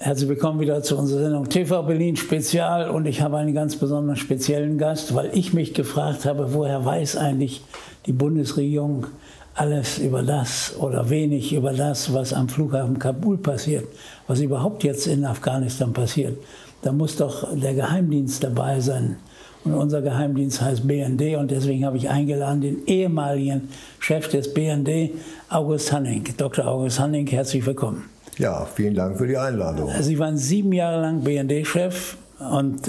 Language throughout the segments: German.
Herzlich willkommen wieder zu unserer Sendung TV Berlin Spezial, und ich habe einen ganz besonderen speziellen Gast, weil ich mich gefragt habe, woher weiß eigentlich die Bundesregierung alles über das oder wenig über das, was am Flughafen Kabul passiert, was überhaupt jetzt in Afghanistan passiert. Da muss doch der Geheimdienst dabei sein. Und unser Geheimdienst heißt BND, und deswegen habe ich eingeladen den ehemaligen Chef des BND, August Hanning. Dr. August Hanning, herzlich willkommen. Ja, vielen Dank für die Einladung. Sie waren 7 Jahre lang BND-Chef, und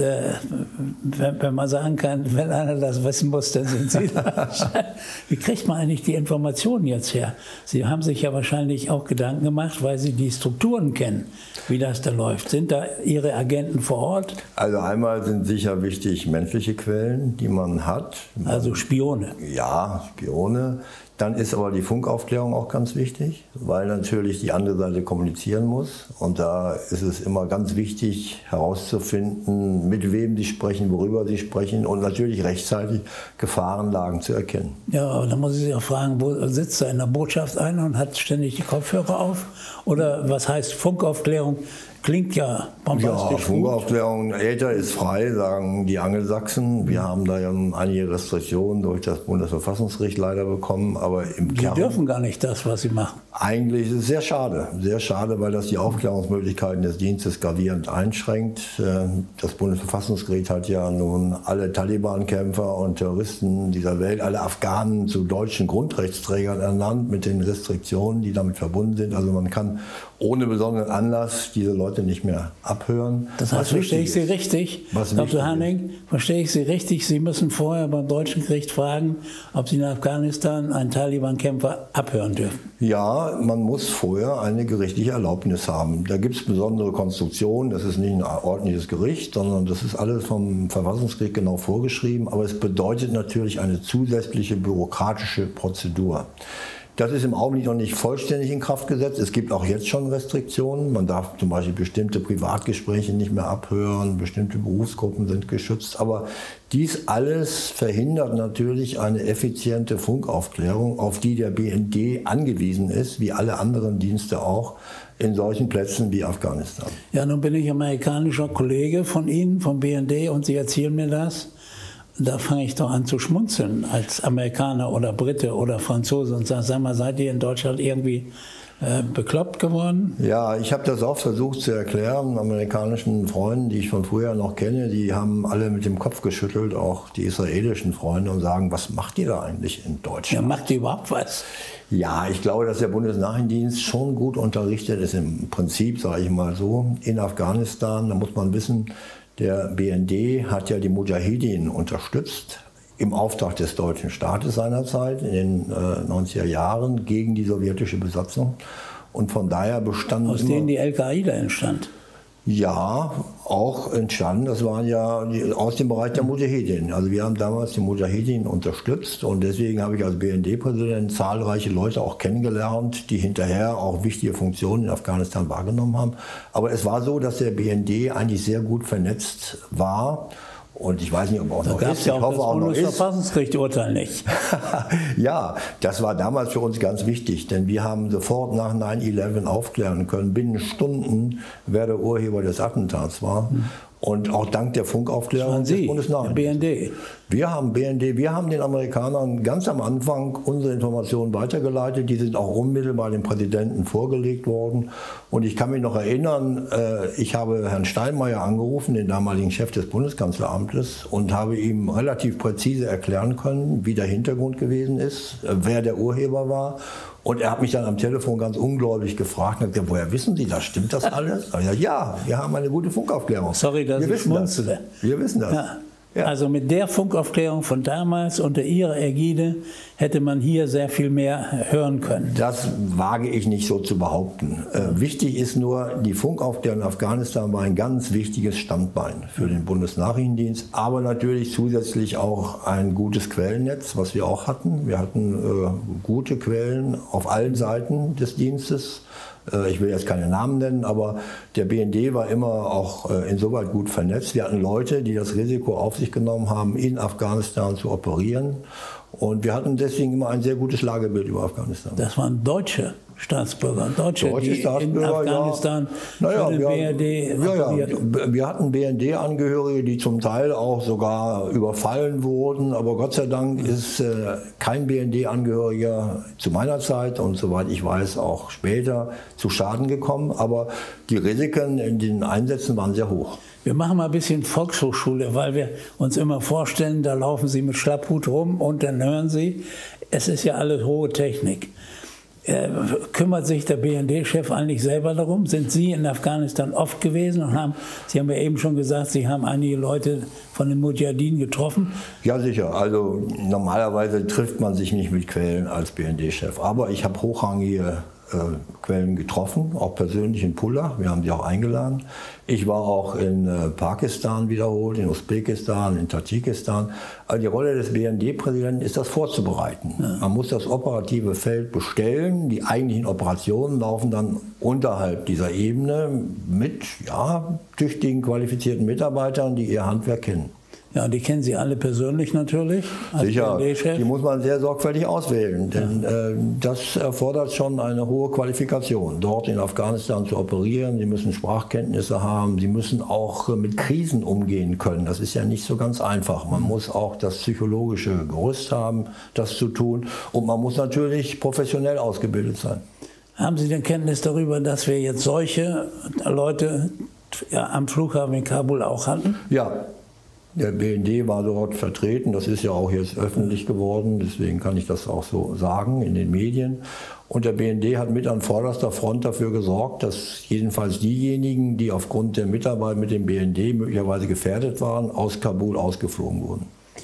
wenn man sagen kann, wenn einer das wissen muss, dann sind Sie das. Wie kriegt man eigentlich die Informationen jetzt her? Sie haben sich ja wahrscheinlich auch Gedanken gemacht, weil Sie die Strukturen kennen, wie das da läuft. Sind da Ihre Agenten vor Ort? Also einmal sind sicher wichtig menschliche Quellen, die man hat. Also Spione? Ja, Spione. Dann ist aber die Funkaufklärung auch ganz wichtig, weil natürlich die andere Seite kommunizieren muss. Und da ist es immer ganz wichtig herauszufinden, mit wem sie sprechen, worüber sie sprechen, und natürlich rechtzeitig Gefahrenlagen zu erkennen. Ja, aber da muss ich Sie auch fragen, wo sitzt er in der Botschaft einer und hat ständig die Kopfhörer auf? Oder was heißt Funkaufklärung? Klingt ja bombastisch. Ja, Funkaufklärung, Äther ist frei, sagen die Angelsachsen. Wir haben da ja einige Restriktionen durch das Bundesverfassungsgericht leider bekommen, aber im Kern... Sie dürfen gar nicht das, was Sie machen. Eigentlich ist es sehr schade, weil das die Aufklärungsmöglichkeiten des Dienstes gravierend einschränkt. Das Bundesverfassungsgericht hat ja nun alle Taliban-Kämpfer und Terroristen dieser Welt, alle Afghanen zu deutschen Grundrechtsträgern ernannt, mit den Restriktionen, die damit verbunden sind. Also man kann ohne besonderen Anlass diese Leute nicht mehr abhören. Das heißt, verstehe ich Sie richtig, Dr. Hanning, verstehe ich Sie richtig, Sie müssen vorher beim deutschen Gericht fragen, ob Sie in Afghanistan einen Taliban-Kämpfer abhören dürfen. Ja, man muss vorher eine gerichtliche Erlaubnis haben. Da gibt es besondere Konstruktionen, das ist nicht ein ordentliches Gericht, sondern das ist alles vom Verfassungsgericht genau vorgeschrieben, aber es bedeutet natürlich eine zusätzliche bürokratische Prozedur. Das ist im Augenblick noch nicht vollständig in Kraft gesetzt. Es gibt auch jetzt schon Restriktionen. Man darf zum Beispiel bestimmte Privatgespräche nicht mehr abhören, bestimmte Berufsgruppen sind geschützt. Aber dies alles verhindert natürlich eine effiziente Funkaufklärung, auf die der BND angewiesen ist, wie alle anderen Dienste auch, in solchen Plätzen wie Afghanistan. Ja, nun bin ich amerikanischer Kollege von Ihnen, vom BND, und Sie erzählen mir das. Da fange ich doch an zu schmunzeln als Amerikaner oder Brite oder Franzose und sage, sag mal, seid ihr in Deutschland irgendwie bekloppt geworden? Ja, ich habe das auch versucht zu erklären. Amerikanischen Freunden, die ich von früher noch kenne, die haben alle mit dem Kopf geschüttelt, auch die israelischen Freunde, und sagen, was macht ihr da eigentlich in Deutschland? Ja, macht ihr überhaupt was? Ja, ich glaube, dass der Bundesnachrichtendienst schon gut unterrichtet ist, im Prinzip, sage ich mal so, in Afghanistan. Da muss man wissen, der BND hat ja die Mujahedin unterstützt, im Auftrag des deutschen Staates seinerzeit, in den 90er Jahren, gegen die sowjetische Besatzung. Und von daher bestanden... Aus denen die Al-Qaida entstand? Ja, auch entstanden. Das waren ja aus dem Bereich der Mujahedin. Also wir haben damals die Mujahedin unterstützt, und deswegen habe ich als BND-Präsident zahlreiche Leute auch kennengelernt, die hinterher auch wichtige Funktionen in Afghanistan wahrgenommen haben. Aber es war so, dass der BND eigentlich sehr gut vernetzt war. Und ich weiß nicht, ob auch noch ist. Ich hoffe auch noch ist. Das Bundesverfassungsgericht-Urteil nicht. Ja, das war damals für uns ganz wichtig, denn wir haben sofort nach 9/11 aufklären können, binnen Stunden, wer der Urheber des Attentats war. Und auch dank der Funkaufklärung des Bundesnachrichtendienstes. BND. Wir haben den Amerikanern ganz am Anfang unsere Informationen weitergeleitet. Die sind auch unmittelbar dem Präsidenten vorgelegt worden. Und ich kann mich noch erinnern, ich habe Herrn Steinmeier angerufen, den damaligen Chef des Bundeskanzleramtes, und habe ihm relativ präzise erklären können, wie der Hintergrund gewesen ist, wer der Urheber war. Und er hat mich dann am Telefon ganz ungläubig gefragt, und gesagt, woher wissen Sie das? Stimmt das alles? Ja, wir haben eine gute Funkaufklärung. Sorry, dass ich schmunzele. Wir wissen das. Ja. Ja. Also mit der Funkaufklärung von damals unter Ihrer Ägide hätte man hier sehr viel mehr hören können. Das wage ich nicht so zu behaupten. Wichtig ist nur, die Funkaufklärung in Afghanistan war ein ganz wichtiges Standbein für den Bundesnachrichtendienst, aber natürlich zusätzlich auch ein gutes Quellennetz, was wir auch hatten. Wir hatten gute Quellen auf allen Seiten des Dienstes. Ich will jetzt keine Namen nennen, aber der BND war immer auch insoweit gut vernetzt. Wir hatten Leute, die das Risiko auf sich genommen haben, in Afghanistan zu operieren. Und wir hatten deswegen immer ein sehr gutes Lagebild über Afghanistan. Das waren Deutsche? Staatsbürger, Deutsche, Deutsche die Staatsbürger, in Afghanistan ja. für den BRD wir hatten BND-Angehörige, die zum Teil auch sogar überfallen wurden, aber Gott sei Dank ist kein BND-Angehöriger zu meiner Zeit und soweit ich weiß auch später zu Schaden gekommen, aber die Risiken in den Einsätzen waren sehr hoch. Wir machen mal ein bisschen Volkshochschule, weil wir uns immer vorstellen, da laufen Sie mit Schlapphut rum und dann hören Sie, es ist ja alles hohe Technik. Kümmert sich der BND-Chef eigentlich selber darum? Sind Sie in Afghanistan oft gewesen und Sie haben ja eben schon gesagt, Sie haben einige Leute von den Mujahideen getroffen? Ja, sicher. Also normalerweise trifft man sich nicht mit Quellen als BND-Chef, aber ich habe hochrangige Quellen getroffen, auch persönlich in Pullah. Wir haben sie auch eingeladen. Ich war auch in Pakistan wiederholt, in Usbekistan, in Tadschikistan. Also die Rolle des BND-Präsidenten ist, das vorzubereiten. Ja. Man muss das operative Feld bestellen. Die eigentlichen Operationen laufen dann unterhalb dieser Ebene mit tüchtigen, qualifizierten Mitarbeitern, die ihr Handwerk kennen. Ja, die kennen Sie alle persönlich natürlich. Sicher, die muss man sehr sorgfältig auswählen, denn das erfordert schon eine hohe Qualifikation, dort in Afghanistan zu operieren. Sie müssen Sprachkenntnisse haben, Sie müssen auch mit Krisen umgehen können. Das ist ja nicht so ganz einfach. Man muss auch das psychologische Gerüst haben, das zu tun, und man muss natürlich professionell ausgebildet sein. Haben Sie denn Kenntnis darüber, dass wir jetzt solche Leute am Flughafen in Kabul auch hatten? Ja. Der BND war dort vertreten, das ist ja auch jetzt öffentlich geworden, deswegen kann ich das auch so sagen in den Medien. Und der BND hat mit an vorderster Front dafür gesorgt, dass jedenfalls diejenigen, die aufgrund der Mitarbeit mit dem BND möglicherweise gefährdet waren, aus Kabul ausgeflogen wurden.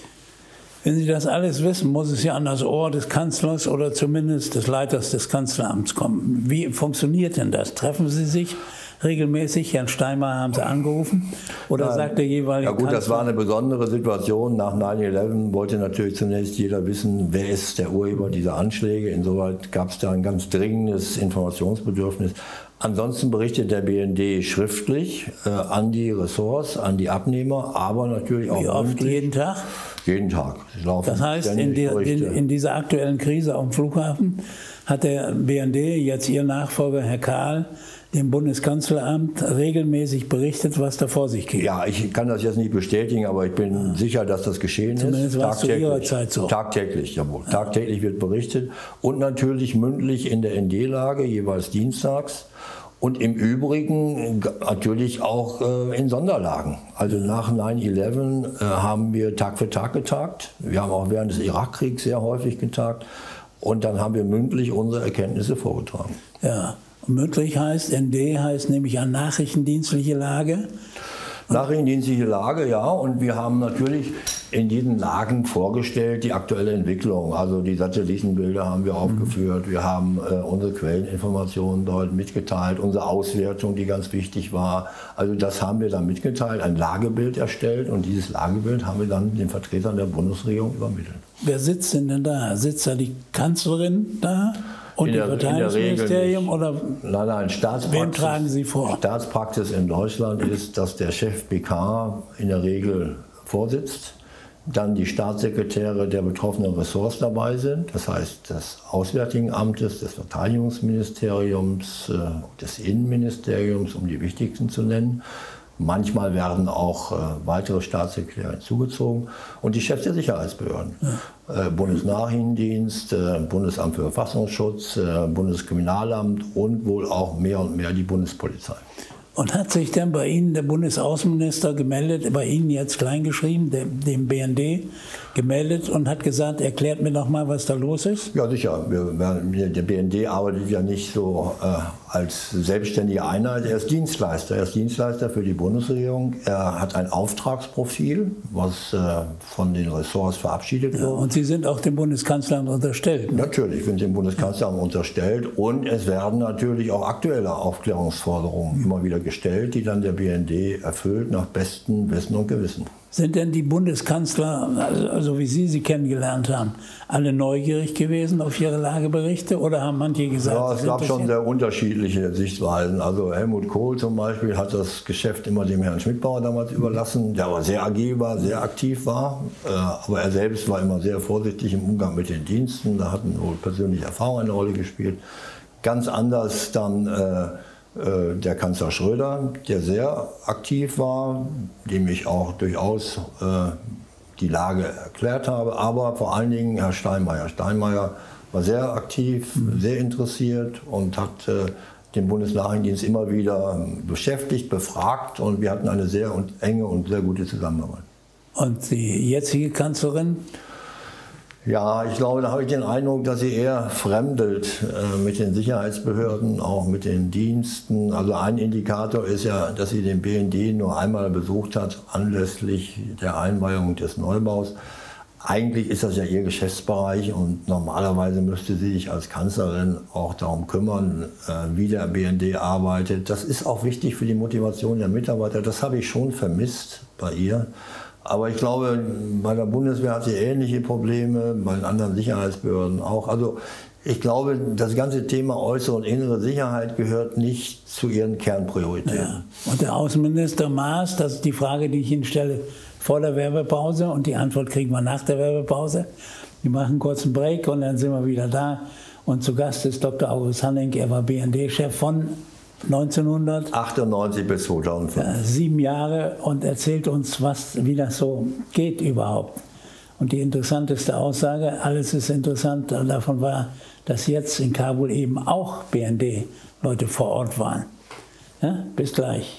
Wenn Sie das alles wissen, muss es ja an das Ohr des Kanzlers oder zumindest des Leiters des Kanzleramts kommen. Wie funktioniert denn das? Treffen Sie sich regelmäßig? Herrn Steinmeier haben Sie angerufen? Oder sagt der jeweilige Kanzler? Ja gut, das war eine besondere Situation. Nach 9/11 wollte natürlich zunächst jeder wissen, wer ist der Urheber dieser Anschläge. Insoweit gab es da ein ganz dringendes Informationsbedürfnis. Ansonsten berichtet der BND schriftlich an die Ressorts, an die Abnehmer, aber natürlich auch. Wie oft? Jeden Tag? Jeden Tag. Das heißt, in dieser aktuellen Krise auf dem Flughafen hat der BND, jetzt Ihr Nachfolger Herr Kahl, dem Bundeskanzleramt regelmäßig berichtet, was da vor sich geht. Ja, ich kann das jetzt nicht bestätigen, aber ich bin sicher, dass das geschehen Zumindest ist. War es zu Ihrer Zeit so. Tagtäglich, jawohl. Ja. Tagtäglich wird berichtet und natürlich mündlich in der ND-Lage, jeweils dienstags. Und im Übrigen natürlich auch in Sonderlagen. Also nach 9/11 haben wir Tag für Tag getagt. Wir haben auch während des Irakkriegs sehr häufig getagt. Und dann haben wir mündlich unsere Erkenntnisse vorgetragen. Ja, und mündlich heißt, ND heißt nämlich an nachrichtendienstliche Lage. Nachrichtendienstliche Lage, ja. Und wir haben natürlich in diesen Lagen vorgestellt die aktuelle Entwicklung. Also die Satellitenbilder haben wir aufgeführt. Wir haben unsere Quelleninformationen dort mitgeteilt, unsere Auswertung, die ganz wichtig war. Also das haben wir dann mitgeteilt, ein Lagebild erstellt. Und dieses Lagebild haben wir dann den Vertretern der Bundesregierung übermittelt. Wer sitzt denn da? Sitzt da die Kanzlerin da? Und das Verteidigungsministerium oder nein, wem tragen Sie vor? Staatspraxis in Deutschland ist, dass der Chef PK in der Regel vorsitzt, dann die Staatssekretäre der betroffenen Ressorts dabei sind, das heißt des Auswärtigen Amtes, des Verteidigungsministeriums, des Innenministeriums, um die wichtigsten zu nennen. Manchmal werden auch weitere Staatssekretäre hinzugezogen und die Chefs der Sicherheitsbehörden. Ja. Bundesnachrichtendienst, Bundesamt für Verfassungsschutz, Bundeskriminalamt und wohl auch mehr und mehr die Bundespolizei. Und hat sich denn bei Ihnen der Bundesaußenminister gemeldet, bei Ihnen jetzt kleingeschrieben, dem BND gemeldet und hat gesagt, erklärt mir doch mal, was da los ist? Ja, sicher. Der BND arbeitet ja nicht so als selbstständige Einheit. Er ist Dienstleister. Er ist Dienstleister für die Bundesregierung. Er hat ein Auftragsprofil, was von den Ressorts verabschiedet wird. Ja, und Sie sind auch dem Bundeskanzleramt unterstellt? Ne? Natürlich sind dem Bundeskanzleramt unterstellt. Und es werden natürlich auch aktuelle Aufklärungsforderungen immer wieder gestellt, die dann der BND erfüllt nach bestem Wissen und Gewissen. Sind denn die Bundeskanzler, also wie Sie kennengelernt haben, alle neugierig gewesen auf Ihre Lageberichte oder haben manche gesagt? Ja, es gab schon sehr unterschiedliche Sichtweisen. Also Helmut Kohl zum Beispiel hat das Geschäft immer dem Herrn Schmidbauer damals überlassen, der aber sehr agil war, sehr aktiv war. Aber er selbst war immer sehr vorsichtig im Umgang mit den Diensten. Da hatten wohl persönliche Erfahrungen eine Rolle gespielt. Ganz anders dann der Kanzler Schröder, der sehr aktiv war, dem ich auch durchaus die Lage erklärt habe, aber vor allen Dingen Herr Steinmeier. Steinmeier war sehr aktiv, sehr interessiert und hat den Bundesnachrichtendienst immer wieder beschäftigt, befragt, und wir hatten eine sehr enge und sehr gute Zusammenarbeit. Und die jetzige Kanzlerin? Ja, ich glaube, da habe ich den Eindruck, dass sie eher fremdelt mit den Sicherheitsbehörden, auch mit den Diensten. Also ein Indikator ist ja, dass sie den BND nur einmal besucht hat, anlässlich der Einweihung des Neubaus. Eigentlich ist das ja ihr Geschäftsbereich und normalerweise müsste sie sich als Kanzlerin auch darum kümmern, wie der BND arbeitet. Das ist auch wichtig für die Motivation der Mitarbeiter. Das habe ich schon vermisst bei ihr. Aber ich glaube, bei der Bundeswehr hat sie ähnliche Probleme, bei den anderen Sicherheitsbehörden auch. Also ich glaube, das ganze Thema äußere und innere Sicherheit gehört nicht zu ihren Kernprioritäten. Ja. Und der Außenminister Maas, das ist die Frage, die ich Ihnen stelle, vor der Werbepause, und die Antwort kriegen wir nach der Werbepause. Wir machen einen kurzen Break und dann sind wir wieder da. Und zu Gast ist Dr. August Hanning. Er war BND-Chef von 1998 bis 2005. 7 Jahre, und erzählt uns, wie das so geht überhaupt. Und die interessanteste Aussage, alles ist interessant, davon war, dass jetzt in Kabul eben auch BND-Leute vor Ort waren. Ja, bis gleich.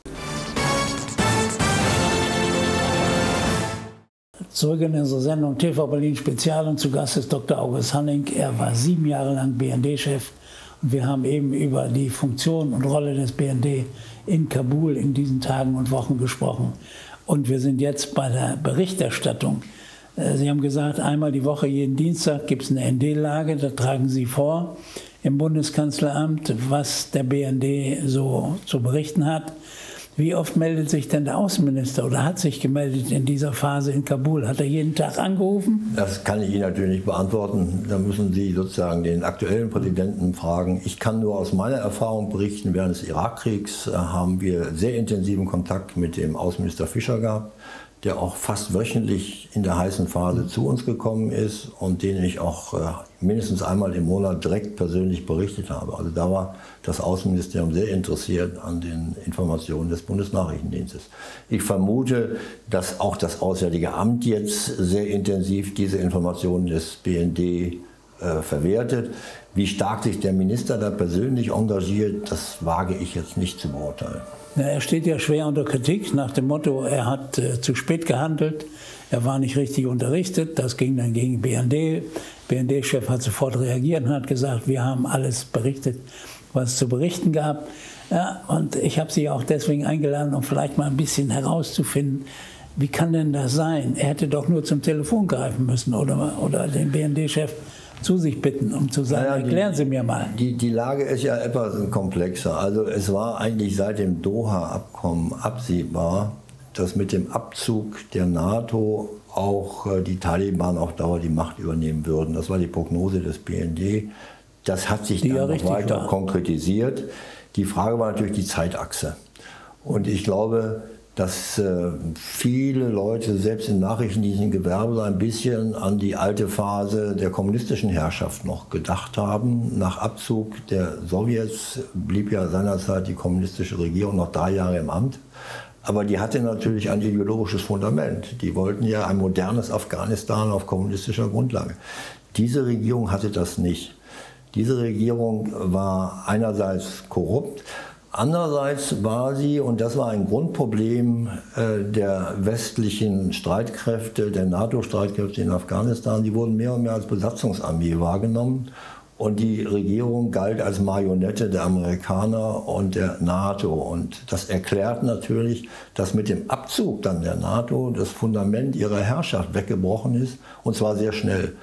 Zurück in unsere Sendung TV Berlin Spezial, und zu Gast ist Dr. August Hanning. Er war 7 Jahre lang BND-Chef. Wir haben eben über die Funktion und Rolle des BND in Kabul in diesen Tagen und Wochen gesprochen. Und wir sind jetzt bei der Berichterstattung. Sie haben gesagt, einmal die Woche, jeden Dienstag, gibt es eine ND-Lage. Da tragen Sie vor im Bundeskanzleramt, was der BND so zu berichten hat. Wie oft meldet sich denn der Außenminister oder hat sich gemeldet in dieser Phase in Kabul? Hat er jeden Tag angerufen? Das kann ich Ihnen natürlich nicht beantworten. Da müssen Sie sozusagen den aktuellen Präsidenten fragen. Ich kann nur aus meiner Erfahrung berichten, während des Irakkriegs haben wir sehr intensiven Kontakt mit dem Außenminister Fischer gehabt, der auch fast wöchentlich in der heißen Phase zu uns gekommen ist und den ich auch mindestens einmal im Monat direkt persönlich berichtet habe. Also da war das Außenministerium sehr interessiert an den Informationen des Bundesnachrichtendienstes. Ich vermute, dass auch das Auswärtige Amt jetzt sehr intensiv diese Informationen des BND verwertet. Wie stark sich der Minister da persönlich engagiert, das wage ich jetzt nicht zu beurteilen. Ja, er steht ja schwer unter Kritik nach dem Motto, er hat zu spät gehandelt, er war nicht richtig unterrichtet. Das ging dann gegen BND. BND-Chef hat sofort reagiert und hat gesagt, wir haben alles berichtet, was es zu berichten gab. Ja, und ich habe Sie auch deswegen eingeladen, um vielleicht mal ein bisschen herauszufinden, wie kann denn das sein? Er hätte doch nur zum Telefon greifen müssen oder den BND-Chef zu sich bitten, um zu sagen, erklären Sie mir mal. Die Lage ist ja etwas komplexer. Also es war eigentlich seit dem Doha-Abkommen absehbar, dass mit dem Abzug der NATO auch die Taliban auf Dauer die Macht übernehmen würden. Das war die Prognose des BND. Das hat sich dann noch weiter konkretisiert. Die Frage war natürlich die Zeitachse. Und ich glaube, dass viele Leute, selbst im nachrichtendienstlichen Gewerbe, ein bisschen an die alte Phase der kommunistischen Herrschaft noch gedacht haben. Nach Abzug der Sowjets blieb ja seinerzeit die kommunistische Regierung noch 3 Jahre im Amt. Aber die hatte natürlich ein ideologisches Fundament. Die wollten ja ein modernes Afghanistan auf kommunistischer Grundlage. Diese Regierung hatte das nicht. Diese Regierung war einerseits korrupt, andererseits war sie, und das war ein Grundproblem der westlichen Streitkräfte, der NATO-Streitkräfte in Afghanistan, die wurden mehr und mehr als Besatzungsarmee wahrgenommen. Und die Regierung galt als Marionette der Amerikaner und der NATO. Und das erklärt natürlich, dass mit dem Abzug dann der NATO das Fundament ihrer Herrschaft weggebrochen ist, und zwar sehr schnell.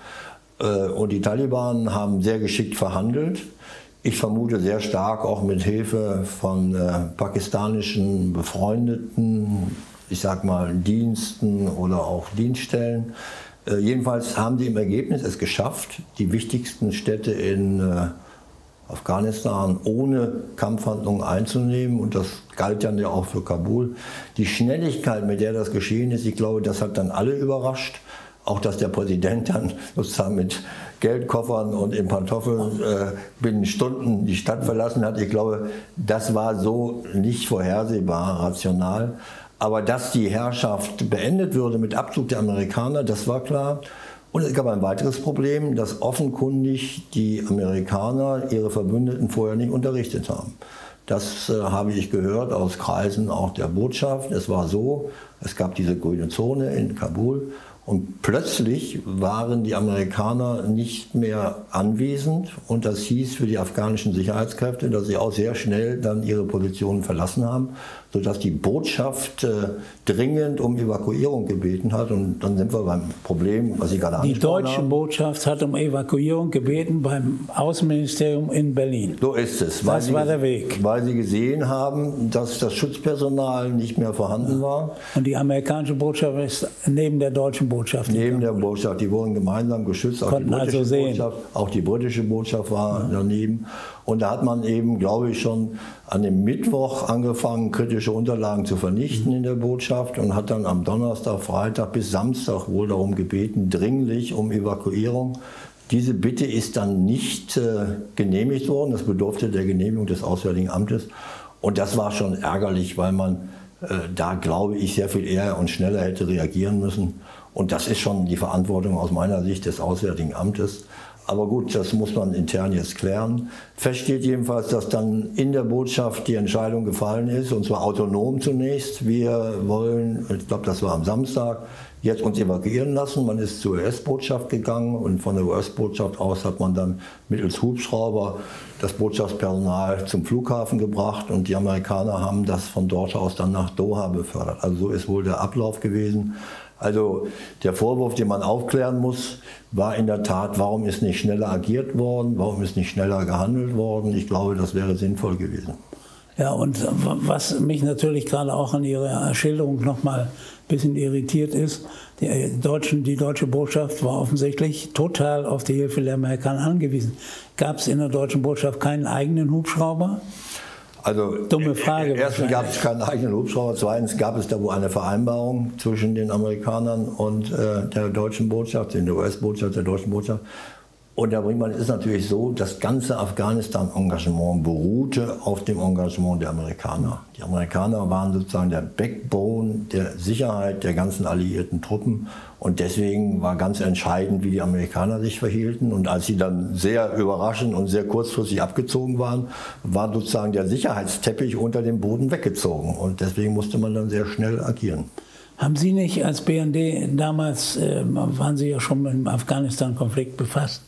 Und die Taliban haben sehr geschickt verhandelt. Ich vermute sehr stark auch mit Hilfe von pakistanischen befreundeten, ich sag mal, Diensten oder auch Dienststellen. Jedenfalls haben sie im Ergebnis es geschafft, die wichtigsten Städte in Afghanistan ohne Kampfhandlungen einzunehmen. Und das galt dann ja auch für Kabul. Die Schnelligkeit, mit der das geschehen ist, ich glaube, das hat dann alle überrascht. Auch dass der Präsident dann sozusagen mit Geldkoffern und in Pantoffeln binnen Stunden die Stadt verlassen hat. Ich glaube, das war so nicht vorhersehbar, rational. Aber dass die Herrschaft beendet würde mit Abzug der Amerikaner, das war klar. Und es gab ein weiteres Problem, dass offenkundig die Amerikaner ihre Verbündeten vorher nicht unterrichtet haben. Das habe ich gehört aus Kreisen auch der Botschaft. Es war so, es gab diese grüne Zone in Kabul und plötzlich waren die Amerikaner nicht mehr anwesend und das hieß für die afghanischen Sicherheitskräfte, dass sie auch sehr schnell dann ihre Positionen verlassen haben, sodass die Botschaft dringend um Evakuierung gebeten hat. Und dann sind wir beim Problem, was Sie gerade angesprochen haben. Die deutsche Botschaft hat um Evakuierung gebeten beim Außenministerium in Berlin. So ist es. Das war der Weg. Weil sie gesehen haben, dass das Schutzpersonal nicht mehr vorhanden war. Und die amerikanische Botschaft ist neben der deutschen Botschaft. Neben der Botschaft. Die wurden gemeinsam geschützt. Auch die britische Botschaft, auch die britische Botschaft war daneben. Und da hat man eben, glaube ich, schon an dem Mittwoch angefangen, kritische Unterlagen zu vernichten in der Botschaft und hat dann am Donnerstag, Freitag bis Samstag wohl darum gebeten, dringlich um Evakuierung. Diese Bitte ist dann nicht genehmigt worden. Das bedurfte der Genehmigung des Auswärtigen Amtes. Und das war schon ärgerlich, weil man da, glaube ich, sehr viel eher und schneller hätte reagieren müssen. Und das ist schon die Verantwortung aus meiner Sicht des Auswärtigen Amtes. Aber gut, das muss man intern jetzt klären. Fest steht jedenfalls, dass dann in der Botschaft die Entscheidung gefallen ist, und zwar autonom zunächst. Wir wollen, ich glaube, das war am Samstag, jetzt uns evakuieren lassen. Man ist zur US-Botschaft gegangen und von der US-Botschaft aus hat man dann mittels Hubschrauber das Botschaftspersonal zum Flughafen gebracht und die Amerikaner haben das von dort aus dann nach Doha befördert. Also so ist wohl der Ablauf gewesen. Also der Vorwurf, den man aufklären muss, war in der Tat, warum ist nicht schneller agiert worden, warum ist nicht schneller gehandelt worden. Ich glaube, das wäre sinnvoll gewesen. Ja, und was mich natürlich gerade auch an Ihrer Schilderung noch mal ein bisschen irritiert ist, die deutsche Botschaft war offensichtlich total auf die Hilfe der Amerikaner angewiesen. Gab es in der deutschen Botschaft keinen eigenen Hubschrauber? Also, dumme Frage. Erstens gab es keinen eigenen Hubschrauber, zweitens gab es da wohl eine Vereinbarung zwischen den Amerikanern und der deutschen Botschaft, der US-Botschaft, der deutschen Botschaft. Und Herr Brinkmann, ist natürlich so, das ganze Afghanistan-Engagement beruhte auf dem Engagement der Amerikaner. Die Amerikaner waren sozusagen der Backbone der Sicherheit der ganzen alliierten Truppen. Und deswegen war ganz entscheidend, wie die Amerikaner sich verhielten. Und als sie dann sehr überraschend und sehr kurzfristig abgezogen waren, war sozusagen der Sicherheitsteppich unter dem Boden weggezogen. Und deswegen musste man dann sehr schnell agieren. Haben Sie nicht als BND damals, waren Sie ja schon mit dem Afghanistan-Konflikt befasst,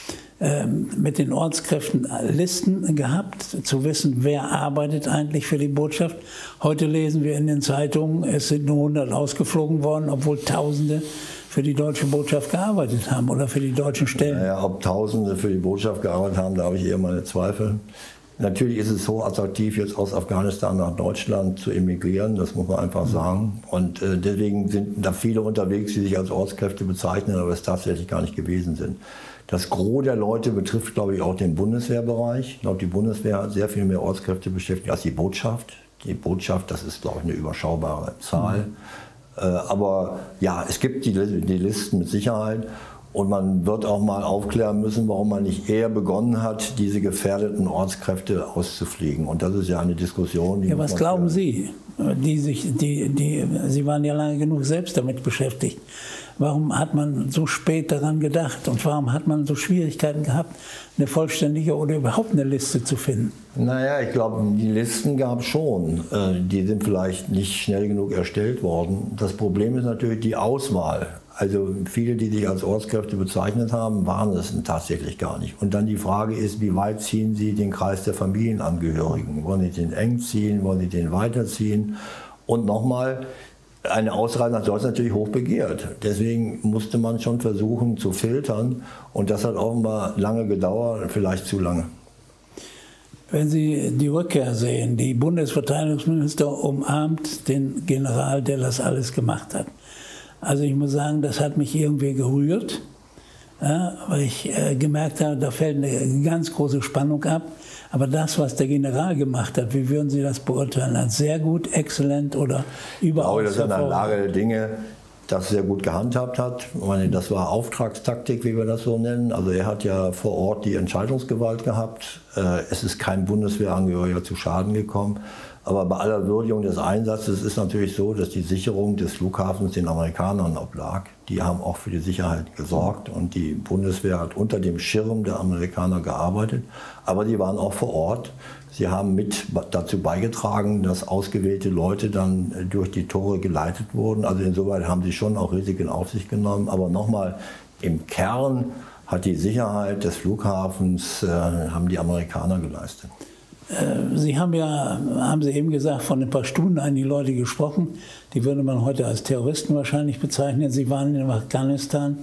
mit den Ortskräften Listen gehabt, zu wissen, wer arbeitet eigentlich für die Botschaft? Heute lesen wir in den Zeitungen, es sind nur 100 ausgeflogen worden, obwohl Tausende für die deutsche Botschaft gearbeitet haben oder für die deutschen Stellen. Naja, ob Tausende für die Botschaft gearbeitet haben, da habe ich eher meine Zweifel. Natürlich ist es so attraktiv, jetzt aus Afghanistan nach Deutschland zu emigrieren, das muss man einfach sagen. Und deswegen sind da viele unterwegs, die sich als Ortskräfte bezeichnen, aber es tatsächlich gar nicht gewesen sind. Das Gros der Leute betrifft, glaube ich, auch den Bundeswehrbereich. Ich glaube, die Bundeswehr hat sehr viel mehr Ortskräfte beschäftigt als die Botschaft. Die Botschaft, das ist, glaube ich, eine überschaubare Zahl. Aber ja, es gibt die Listen mit Sicherheit. Und man wird auch mal aufklären müssen, warum man nicht eher begonnen hat, diese gefährdeten Ortskräfte auszufliegen. Und das ist ja eine Diskussion. Ja, was glauben Sie? Sie waren ja lange genug selbst damit beschäftigt. Warum hat man so spät daran gedacht und warum hat man so Schwierigkeiten gehabt, eine vollständige oder überhaupt eine Liste zu finden? Naja, ich glaube, die Listen gab es schon. Die sind vielleicht nicht schnell genug erstellt worden. Das Problem ist natürlich die Auswahl. Also viele, die sich als Ortskräfte bezeichnet haben, waren es tatsächlich gar nicht. Und dann die Frage ist, wie weit ziehen Sie den Kreis der Familienangehörigen? Wollen Sie den eng ziehen? Wollen Sie den weiterziehen? Und nochmal, eine Ausreise nach Deutschland ist natürlich hoch begehrt. Deswegen musste man schon versuchen zu filtern. Und das hat offenbar lange gedauert, vielleicht zu lange. Wenn Sie die Rückkehr sehen, die Bundesverteidigungsminister umarmt den General, der das alles gemacht hat. Also ich muss sagen, das hat mich irgendwie gerührt, ja, weil ich gemerkt habe, da fällt eine ganz große Spannung ab. Aber das, was der General gemacht hat, wie würden Sie das beurteilen? Als sehr gut, exzellent oder überhaupt? Das ist eine Lage der Dinge. das sehr gut gehandhabt hat. Ich meine, das war Auftragstaktik, wie wir das so nennen. Also er hat ja vor Ort die Entscheidungsgewalt gehabt. Es ist kein Bundeswehrangehöriger zu Schaden gekommen. Aber bei aller Würdigung des Einsatzes ist natürlich so, dass die Sicherung des Flughafens den Amerikanern oblag. Die haben auch für die Sicherheit gesorgt und die Bundeswehr hat unter dem Schirm der Amerikaner gearbeitet. Aber die waren auch vor Ort. Sie haben mit dazu beigetragen, dass ausgewählte Leute dann durch die Tore geleitet wurden. Also insoweit haben sie schon auch Risiken auf sich genommen. Aber nochmal, im Kern hat die Sicherheit des Flughafens haben die Amerikaner geleistet. Sie haben ja, haben Sie eben gesagt, von ein paar Stunden einige Leute gesprochen. Die würde man heute als Terroristen wahrscheinlich bezeichnen. Sie waren in Afghanistan.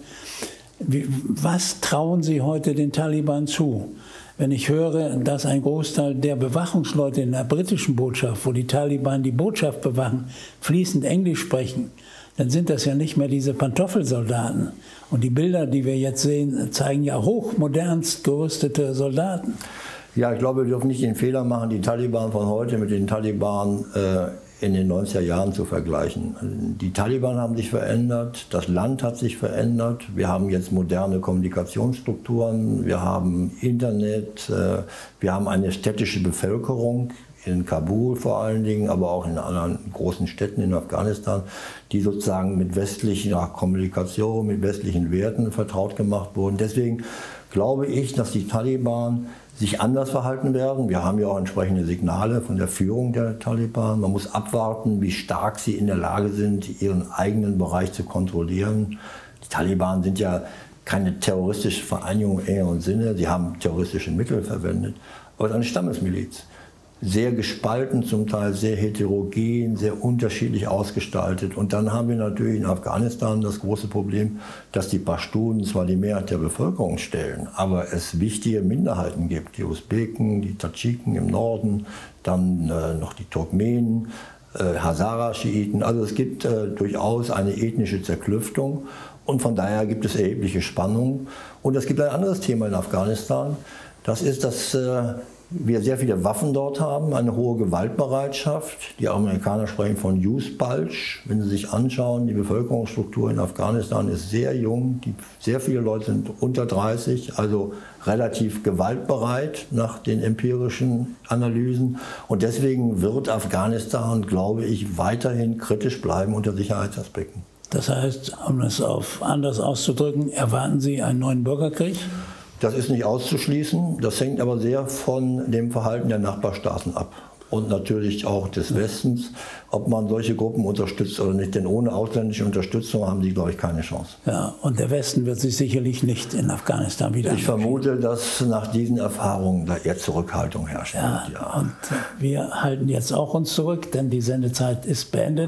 Was trauen Sie heute den Taliban zu? Wenn ich höre, dass ein Großteil der Bewachungsleute in der britischen Botschaft, wo die Taliban die Botschaft bewachen, fließend Englisch sprechen, dann sind das ja nicht mehr diese Pantoffelsoldaten. Und die Bilder, die wir jetzt sehen, zeigen ja hochmodernst gerüstete Soldaten. Ja, ich glaube, wir dürfen nicht den Fehler machen, die Taliban von heute mit den Taliban in den 90er Jahren zu vergleichen. Die Taliban haben sich verändert, das Land hat sich verändert, wir haben jetzt moderne Kommunikationsstrukturen, wir haben Internet, wir haben eine städtische Bevölkerung, in Kabul vor allen Dingen, aber auch in anderen großen Städten in Afghanistan, die sozusagen mit westlicher Kommunikation, mit westlichen Werten vertraut gemacht wurden. Deswegen glaube ich, dass die Taliban sich anders verhalten werden. Wir haben ja auch entsprechende Signale von der Führung der Taliban. Man muss abwarten, wie stark sie in der Lage sind, ihren eigenen Bereich zu kontrollieren. Die Taliban sind ja keine terroristische Vereinigung im engeren Sinne. Sie haben terroristische Mittel verwendet, aber es ist eine Stammesmiliz. Sehr gespalten, zum Teil sehr heterogen, sehr unterschiedlich ausgestaltet. Und dann haben wir natürlich in Afghanistan das große Problem, dass die Pashtunen zwar die Mehrheit der Bevölkerung stellen, aber es wichtige Minderheiten gibt. Die Usbeken, die Tadschiken im Norden, dann noch die Turkmenen, Hazara-Schiiten. Also es gibt durchaus eine ethnische Zerklüftung und von daher gibt es erhebliche Spannungen. Und es gibt ein anderes Thema in Afghanistan. Das ist, dass wir sehr viele Waffen dort haben, eine hohe Gewaltbereitschaft. Die Amerikaner sprechen von Youth Bulge. Wenn Sie sich anschauen, die Bevölkerungsstruktur in Afghanistan ist sehr jung. Sehr viele Leute sind unter 30, also relativ gewaltbereit nach den empirischen Analysen. Und deswegen wird Afghanistan, glaube ich, weiterhin kritisch bleiben unter Sicherheitsaspekten. Das heißt, um es anders auszudrücken, erwarten Sie einen neuen Bürgerkrieg? Das ist nicht auszuschließen. Das hängt aber sehr von dem Verhalten der Nachbarstaaten ab. Und natürlich auch des Westens, ob man solche Gruppen unterstützt oder nicht. Denn ohne ausländische Unterstützung haben die, glaube ich, keine Chance. Ja, und der Westen wird sich sicherlich nicht in Afghanistan wieder Ich vermute, dass nach diesen Erfahrungen da eher Zurückhaltung herrscht. Ja, und wir halten jetzt auch uns zurück, denn die Sendezeit ist beendet.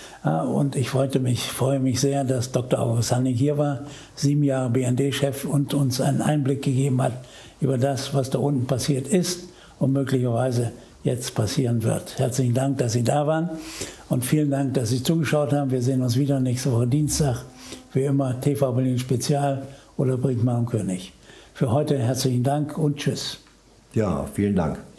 Und ich freue mich sehr, dass Dr. August Hanning hier war, 7 Jahre BND-Chef und uns einen Einblick gegeben hat über das, was da unten passiert ist und möglicherweise jetzt passieren wird. Herzlichen Dank, dass Sie da waren und vielen Dank, dass Sie zugeschaut haben. Wir sehen uns wieder nächste Woche Dienstag, wie immer TV Berlin Spezial oder Brinkmann und König. Für heute herzlichen Dank und tschüss. Ja, vielen Dank.